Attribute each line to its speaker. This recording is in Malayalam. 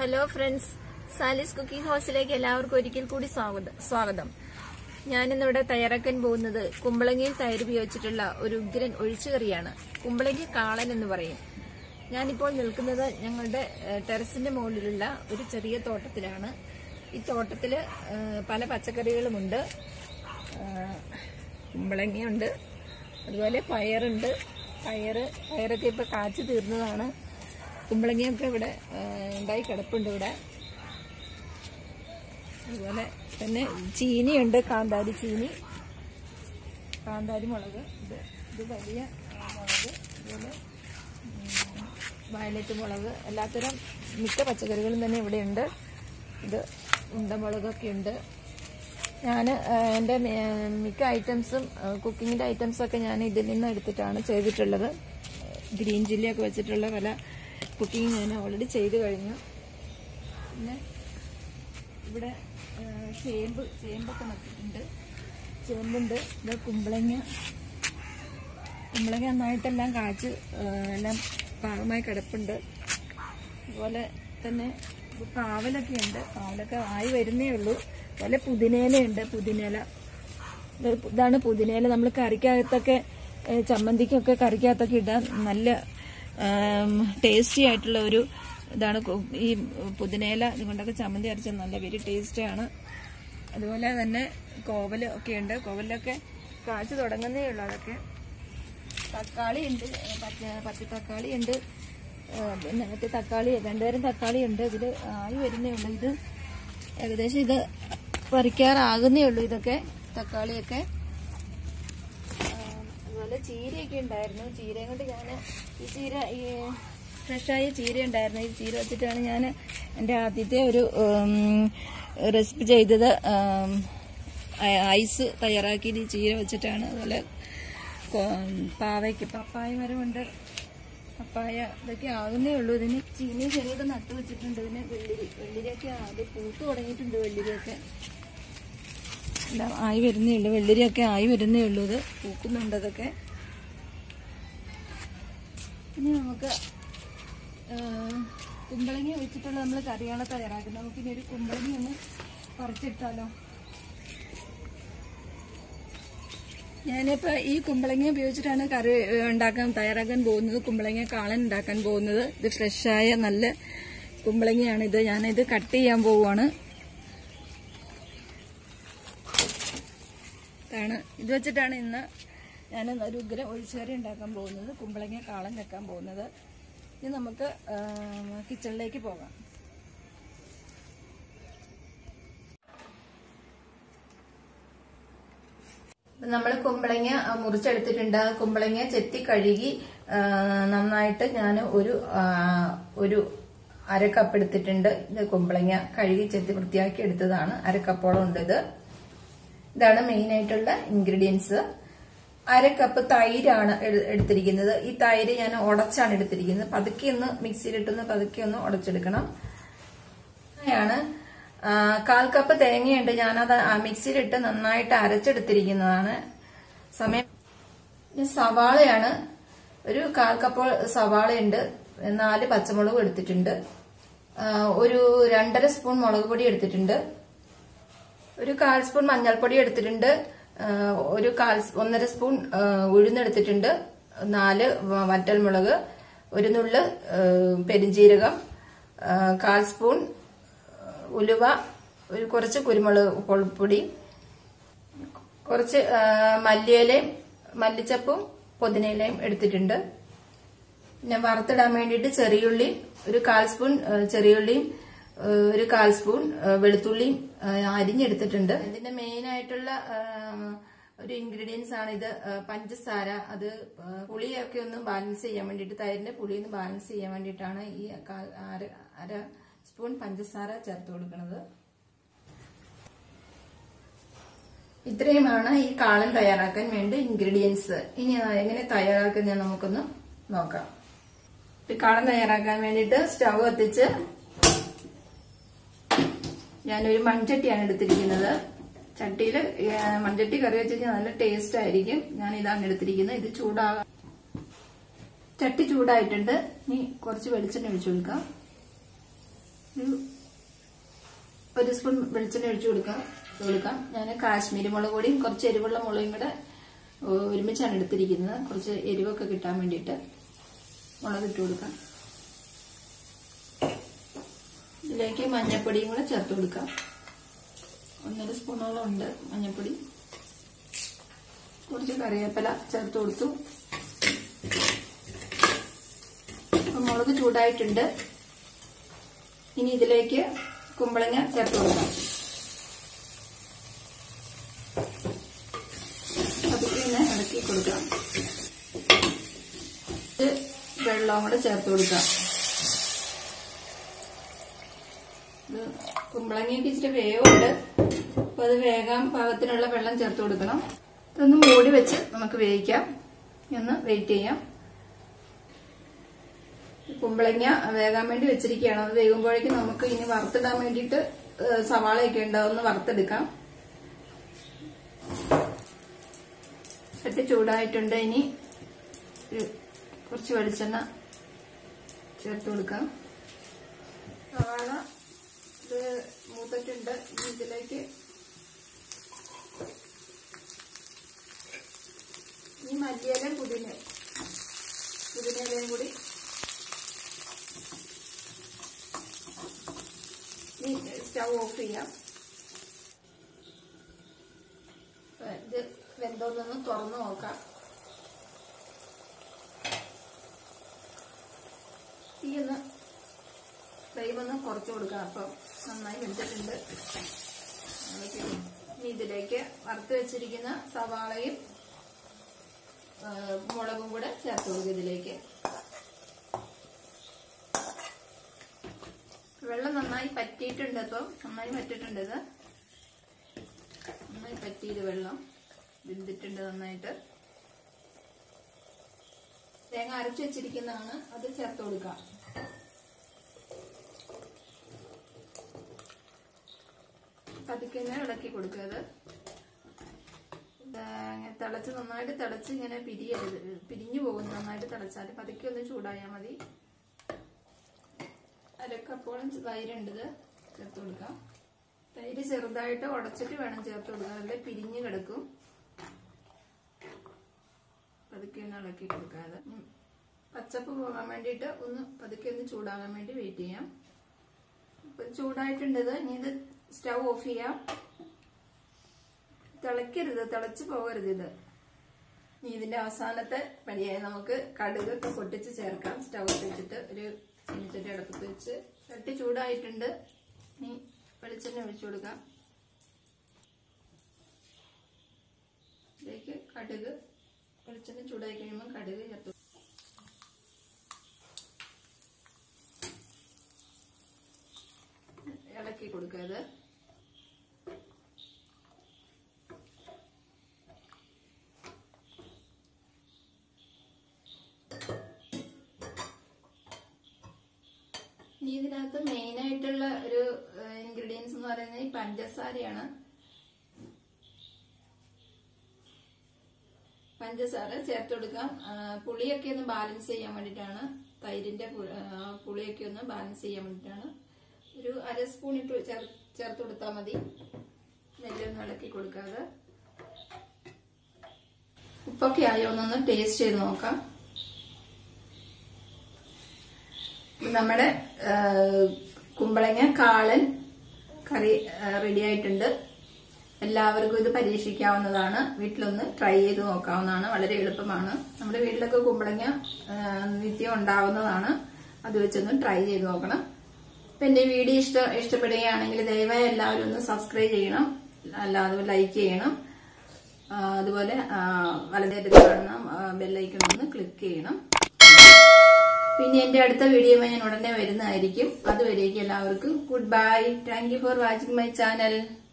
Speaker 1: ഹലോ ഫ്രണ്ട്സ്, സാലീസ് കുക്കിംഗ് ഹൗസിലേക്ക് എല്ലാവർക്കും ഒരിക്കൽ കൂടി സ്വാഗതം. ഞാനിന്നിവിടെ തയ്യാറാക്കാൻ പോകുന്നത് കുമ്പളങ്ങയിൽ തൈര് ഉപയോഗിച്ചിട്ടുള്ള ഒരു ഉഗ്രൻ ഒഴിച്ചുകറിയാണ്. കുമ്പളങ്ങ കാളൻ എന്ന് പറയും. ഞാനിപ്പോൾ നിൽക്കുന്നത് ഞങ്ങളുടെ ടെറസിന്റെ മുകളിലുള്ള ഒരു ചെറിയ തോട്ടത്തിലാണ്. ഈ തോട്ടത്തില് പല പച്ചക്കറികളുമുണ്ട്. കുമ്പളങ്ങയുണ്ട്, അതുപോലെ പയറുണ്ട്. പയറൊക്കെ ഇപ്പൊ കാച്ചു തീർന്നതാണ്. കുമ്പളങ്ങയൊക്കെ ഇവിടെ ഉണ്ടായി കിടപ്പുണ്ട് ഇവിടെ. അതുപോലെ തന്നെ ചീനിയുണ്ട്, കാന്താരി ചീനി, കാന്താരി മുളക്, ഇത് വലിയ മുളക്, അതുപോലെ വയലറ്റ് മുളക്, എല്ലാത്തരം മിക്ക പച്ചക്കറികളും തന്നെ ഇവിടെയുണ്ട്. ഇത് ഉണ്ടമുളകൊക്കെ ഉണ്ട്. ഞാൻ എൻ്റെ മിക്ക ഐറ്റംസും കുക്കിങ്ങിൻ്റെ ഐറ്റംസൊക്കെ ഞാൻ ഇതിൽ നിന്ന് എടുത്തിട്ടാണ് ചെയ്തിട്ടുള്ളത്. ഗ്രീൻ ചില്ലിയൊക്കെ വെച്ചിട്ടുള്ള പല കുക്കിംഗ് ഞാൻ ഓൾറെഡി ചെയ്ത് കഴിഞ്ഞു. പിന്നെ ഇവിടെ ചേമ്പൊക്കെ നട്ടിട്ടുണ്ട്, ചേമ്പുണ്ട്. ഇത് കുമ്പളങ്ങ നന്നായിട്ടെല്ലാം കാച്ച് എല്ലാം പാകമായി കിടപ്പുണ്ട്. അതുപോലെ തന്നെ പാവലൊക്കെ ഉണ്ട്, പാവലൊക്കെ ആയി വരുന്നേ ഉള്ളൂ. അതുപോലെ പുതിനയിലയുണ്ട്, പുതിനയില. ഇതാണ് പുതിനയില. നമ്മൾ കറിക്കകത്തൊക്കെ ചമ്മന്തിക്കൊക്കെ കറിക്കകത്തൊക്കെ ഇടാൻ നല്ല ടേസ്റ്റി ആയിട്ടുള്ള ഒരു ഇതാണ് ഈ പുതിനയില. ഇതുകൊണ്ടൊക്കെ ചമ്മന്തി അരച്ചാൽ നല്ല വെരി ടേസ്റ്റിയാണ്. അതുപോലെ തന്നെ കോവല് ഒക്കെ ഉണ്ട്. കോവലിലൊക്കെ കാച്ചു തുടങ്ങുന്നേ ഉള്ളൂ. അതൊക്കെ തക്കാളി ഉണ്ട്, പച്ച തക്കാളി ഉണ്ട്, പിന്നെ മറ്റേ തക്കാളി, രണ്ടുതരം തക്കാളി ഉണ്ട്. ഇതിൽ ആയി വരുന്നേ ഉള്ളൂ. ഇത് ഏകദേശം ഇത് പറിക്കാറാകുന്നേ ഉള്ളൂ. ഇതൊക്കെ തക്കാളിയൊക്കെ. അതുപോലെ ചീരയൊക്കെ ഉണ്ടായിരുന്നു. ചീരയും കൊണ്ട് ഞാൻ ഈ ഫ്രഷായ ചീര ഉണ്ടായിരുന്നു. ഈ ചീര വെച്ചിട്ടാണ് ഞാൻ എൻ്റെ ആദ്യത്തെ ഒരു റെസിപ്പി ചെയ്തത്. ഐസ് തയ്യാറാക്കിയത് ഈ ചീര വെച്ചിട്ടാണ്. അതുപോലെ പപ്പായ മരമുണ്ട്. പപ്പായ ഇതൊക്കെ ആകുന്നേ ഉള്ളൂ. ഇതിന് ചീനി ചെറിയത് നട്ടു വെച്ചിട്ടുണ്ട്. ഇതിന് വെള്ളിരിയൊക്കെ ആദ്യം പൂത്ത് തുടങ്ങിയിട്ടുണ്ട്. വെള്ളിരിയൊക്കെ എല്ലാം ആയി വരുന്നേ ഉള്ളൂ. വെള്ളരിയൊക്കെ ആയി വരുന്നേ ഉള്ളൂ. ഇത് പൂക്കുന്നുണ്ട് അതൊക്കെ. ഇനി നമുക്ക് കുമ്പളങ്ങ വെച്ചിട്ടുള്ള നമ്മൾ കറിയാണ് തയ്യാറാക്കുന്നത്. നമുക്കിനി ഒരു കുമ്പളങ്ങ ഒന്ന് പറിച്ചിട്ടാലോ. ഞാനിപ്പോൾ ഈ കുമ്പളങ്ങ ഉപയോഗിച്ചിട്ടാണ് കറി തയ്യാറാക്കാൻ പോകുന്നത്. കുമ്പളങ്ങ കാളൻ ഉണ്ടാക്കാൻ പോകുന്നത്. ഇത് ഫ്രഷായ നല്ല കുമ്പളങ്ങയാണിത്. ഞാനിത് കട്ട് ചെയ്യാൻ പോവുകയാണ്. ഇത് വെച്ചിട്ടാണ് ഇന്ന് ഞാൻ ഒരു ഉഗ്രം ഒഴിച്ചുകറി ഉണ്ടാക്കാൻ പോകുന്നത്. കുമ്പളങ്ങ കാളൻ വെക്കാൻ പോകുന്നത്. ഇനി നമുക്ക് കിച്ചണിലേക്ക് പോകാം. നമ്മൾ കുമ്പളങ്ങ മുറിച്ചെടുത്തിട്ടുണ്ട്. കുമ്പളങ്ങ ചെത്തി കഴുകി നന്നായിട്ട് ഞാൻ ഒരു അരക്കപ്പ് എടുത്തിട്ടുണ്ട്. ഇത് കുമ്പളങ്ങ കഴുകി ചെത്തി വൃത്തിയാക്കി എടുത്തതാണ്. അരക്കപ്പോളം ഉണ്ട്. ഇതാണ് മെയിൻ ആയിട്ടുള്ള ഇൻഗ്രീഡിയൻസ്. അരക്കപ്പ് തൈരാണ് എടുത്തിരിക്കുന്നത്. ഈ തൈര് ഞാൻ ഉടച്ചാണ് എടുത്തിരിക്കുന്നത്. പതുക്കെ ഒന്ന് മിക്സിയിലിട്ടൊന്ന് പതുക്കെ ഒന്ന് ഉടച്ചെടുക്കണം. അങ്ങനെയാണ്. 1/4 കപ്പ് തേങ്ങയുണ്ട്. ഞാനത് മിക്സിയിലിട്ട് നന്നായിട്ട് അരച്ചെടുത്തിരിക്കുന്നതാണ്. സവാളയാണ്. ഒരു 1/4 കപ്പ് സവാളയുണ്ട്. 4 പച്ചമുളകും എടുത്തിട്ടുണ്ട്. ഒരു 2.5 സ്പൂൺ മുളക് പൊടി എടുത്തിട്ടുണ്ട്. ഒരു 1/4 സ്പൂൺ മഞ്ഞൾപ്പൊടി എടുത്തിട്ടുണ്ട്. ഒരു 1.5 സ്പൂൺ ഉഴുന്നെടുത്തിട്ടുണ്ട്. 4 വറ്റൽമുളക്, ഒരു നുള്ള് പെരിഞ്ജീരകം, 1/4 സ്പൂൺ ഉലുവ, കുറച്ച് കുരുമുളക് പൊടി, കുറച്ച് മല്ലിയിലയും മല്ലിച്ചപ്പും പുതിനയിലയും എടുത്തിട്ടുണ്ട്. പിന്നെ വറുത്തിടാൻ വേണ്ടിയിട്ട് ചെറിയുള്ളി, ഒരു 1/4 സ്പൂൺ ചെറിയുള്ളിയും ഒരു 1/4 സ്പൂൺ വെളുത്തുള്ളിയും അരിഞ്ഞെടുത്തിട്ടുണ്ട്. ഇതിന്റെ മെയിൻ ആയിട്ടുള്ള ഒരു ഇൻഗ്രീഡിയൻസ് ആണ് ഇത് പഞ്ചസാര. അത് പുളിയൊക്കെ ഒന്ന് ബാലൻസ് ചെയ്യാൻ വേണ്ടിയിട്ട്, തൈരിന്റെ പുളി ഒന്ന് ബാലൻസ് ചെയ്യാൻ വേണ്ടിയിട്ടാണ് ഈ 1/2 സ്പൂൺ പഞ്ചസാര ചേർത്ത് കൊടുക്കുന്നത്. ഇത്രയുമാണ് ഈ കാളൻ തയ്യാറാക്കാൻ വേണ്ട ഇൻഗ്രീഡിയൻസ്. ഇനി എങ്ങനെ തയ്യാറാക്കുന്നത് നമുക്കൊന്ന് നോക്കാം. ഈ കാളൻ തയ്യാറാക്കാൻ വേണ്ടിയിട്ട് സ്റ്റവ് കത്തിച്ച് ഞാനൊരു മൺചട്ടിയാണ് എടുത്തിരിക്കുന്നത്. ചട്ടിയിൽ മൺചട്ടി കറി വെച്ച് കഴിഞ്ഞാൽ നല്ല ടേസ്റ്റ് ആയിരിക്കും. ഞാൻ ഇതാണ് എടുത്തിരിക്കുന്നത്. ഇത് ചട്ടി ചൂടായിട്ടുണ്ട്. ഇനി കുറച്ച് വെളിച്ചെണ്ണ ഒഴിച്ചു കൊടുക്കാം. 1 സ്പൂൺ വെളിച്ചെണ്ണ ഒഴിച്ചു കൊടുക്കാം. ഞാൻ കാശ്മീരി മുളക് പൊടിയും കുറച്ച് എരിവുള്ള മുളകും കൂടെ ഒരുമിച്ചാണ് എടുത്തിരിക്കുന്നത്. കുറച്ച് എരിവൊക്കെ കിട്ടാൻ വേണ്ടിയിട്ട് മുളക് ഇട്ട് കൊടുക്കാം. ഇതിലേക്ക് മഞ്ഞൾപ്പൊടിയും കൂടെ ചേർത്ത് കൊടുക്കാം. 1.5 സ്പൂണോളം ഉണ്ട് മഞ്ഞൾപ്പൊടി. കുറച്ച് കറിവേപ്പില ചേർത്ത് കൊടുത്തു. മുളക് ചൂടായിട്ടുണ്ട്. ഇനി ഇതിലേക്ക് കുമ്പളങ്ങ ചേർത്ത് കൊടുക്കാം. അതൊക്കെ ഇങ്ങനെ ഇളക്കി കൊടുക്കാം. വെള്ളവും കൂടെ ചേർത്ത് കൊടുക്കാം. കുമ്പളങ്ങയ്ക്ക് ഇച്ചിരി വേവുണ്ട്. അപ്പൊ അത് വേകാൻ പാകത്തിനുള്ള വെള്ളം ചേർത്ത് കൊടുക്കണം. ഇതൊന്ന് മൂടി വെച്ച് നമുക്ക് വേവിക്കാം. ഒന്ന് വെയിറ്റ് ചെയ്യാം. കുമ്പളങ്ങ വേകാൻ വേണ്ടി വെച്ചിരിക്കുകയാണ്. അത് വേകുമ്പോഴേക്കും നമുക്ക് ഇനി വറുത്തിടാൻ വേണ്ടിയിട്ട് സവാളയൊക്കെ ഉണ്ട്. അതൊന്ന് വറുത്തെടുക്കാം. ചട്ടി ചൂടായിട്ടുണ്ട്. ഇനി കുറച്ച് വെളിച്ചെണ്ണ ചേർത്ത് കൊടുക്കാം. സവാള ഇത് മൂത്തിട്ടുണ്ട്. ഇനി ഇതിലേക്ക് ഈ മല്ലിയിലയും പുതിനയിലയും കൂടി സ്റ്റൗ ഓഫ് ചെയ്യാം. ഇത് വെന്തോന്നൊന്ന് തുറന്നു നോക്കാം. ഫ്ലെയിം ഒന്ന് കുറച്ചു കൊടുക്കാം. അപ്പം നന്നായി വെന്തിട്ടുണ്ട്. ഇനി ഇതിലേക്ക് വറുത്ത് വെച്ചിരിക്കുന്ന സവാളയും മുളകും കൂടെ ചേർത്ത് കൊടുക്കുക. ഇതിലേക്ക് വെള്ളം നന്നായി പറ്റിയിട്ടുണ്ട്. അപ്പം നന്നായി പറ്റിയിട്ടുണ്ട്. ഇത് നന്നായി പറ്റിയത് വെള്ളം വെന്തിട്ടുണ്ട് നന്നായിട്ട്. തേങ്ങ അരച്ചു വെച്ചിരിക്കുന്നതാണ്. അത് ചേർത്ത് കൊടുക്കാം. പതുക്കെ ഇളക്കി കൊടുക്കുക. തിളച്ച് നന്നായിട്ട് തിളച്ച് ഇങ്ങനെ പിരിഞ്ഞു പോകും. നന്നായിട്ട് തിളച്ചാൽ പതുക്കെ ഒന്ന് ചൂടായാൽ മതി. അരക്കപ്പോളം തൈരുണ്ട്. ഇത് ചേർത്ത് കൊടുക്കാം. തൈര് ചെറുതായിട്ട് ഉടച്ചിട്ട് വേണം ചേർത്ത് കൊടുക്കാൻ. അല്ലെ പിരിഞ്ഞു കിടക്കും. പതുക്കെ ഒന്ന് ഇളക്കി കൊടുക്കാതെ പച്ചപ്പ് പോകാൻ വേണ്ടിയിട്ട് പതുക്കെ ഒന്ന് ചൂടാകാൻ വേണ്ടി വെയിറ്റ് ചെയ്യാം. ഇപ്പൊ ചൂടായിട്ടുണ്ട്. ഇനി ഇത് സ്റ്റൗ ഓഫ് ചെയ്യാം. തിളക്കരുത്, തിളച്ച് പോകരുത്. ഇത് ഇനി ഇതിന്റെ അവസാനത്തെ പണിയായി നമുക്ക് കടുകൊക്കെ പൊട്ടിച്ച് ചേർക്കാം. സ്റ്റൗ വെച്ചിട്ട് ഒരു ചീനിച്ചട്ടി അടുപ്പത്ത് വെച്ച് ചട്ടി ചൂടായിട്ടുണ്ട്. ഇനി വെളിച്ചെണ്ണ ഒഴിച്ചു കൊടുക്കാം. ഇതിലേക്ക് കടുക് വെളിച്ചെണ്ണ ചൂടായി കഴിയുമ്പോൾ കടുക് ചേർത്തു. ഇളക്കി കൊടുക്കുക. ഇനി ഇതിനകത്ത് മെയിൻ ആയിട്ടുള്ള ഒരു ഇൻഗ്രീഡിയൻസ് എന്ന് പറയുന്നത് ഈ പഞ്ചസാരയാണ്. പഞ്ചസാര ചേർത്ത് കൊടുക്കാം. പുളിയൊക്കെ ഒന്ന് ബാലൻസ് ചെയ്യാൻ വേണ്ടിയിട്ടാണ്. തൈരിന്റെ പുളിയൊക്കെ ഒന്ന് ബാലൻസ് ചെയ്യാൻ വേണ്ടിയിട്ടാണ്. ഒരു 1/2 സ്പൂൺ ഇട്ട് ചേർത്ത് കൊടുത്താൽ മതി. നെല്ലൊന്ന് ഇളക്കി കൊടുക്കാതെ. ഉപ്പൊക്കെ ആയോ എന്നൊന്ന് ടേസ്റ്റ് ചെയ്ത് നോക്കാം. നമ്മുടെ കുമ്പളങ്ങ കാളൻ കറി റെഡി ആയിട്ടുണ്ട്. എല്ലാവർക്കും ഇത് പരീക്ഷിക്കാവുന്നതാണ്. വീട്ടിലൊന്ന് ട്രൈ ചെയ്ത് നോക്കാവുന്നതാണ്. വളരെ എളുപ്പമാണ്. നമ്മുടെ വീട്ടിലൊക്കെ കുമ്പളങ്ങ നിത്യം ഉണ്ടാവുന്നതാണ്. അത് വെച്ചൊന്ന് ട്രൈ ചെയ്ത് നോക്കണം. അപ്പൊ എന്റെ വീഡിയോ ഇഷ്ടപ്പെടുകയാണെങ്കിൽ ദയവായി എല്ലാവരും ഒന്ന് സബ്സ്ക്രൈബ് ചെയ്യണം. അല്ലാതെ ലൈക്ക് ചെയ്യണം. അതുപോലെ വലതുവശത്ത് കാണുന്ന ബെല്ലൈക്കൺ ഒന്ന് ക്ലിക്ക് ചെയ്യണം. പിന്നെ എന്റെ അടുത്ത വീഡിയോ ഞാൻ ഉടനെ വരുന്നതായിരിക്കും. അതുവരേക്കും എല്ലാവർക്കും good bye. Thank you for watching my channel.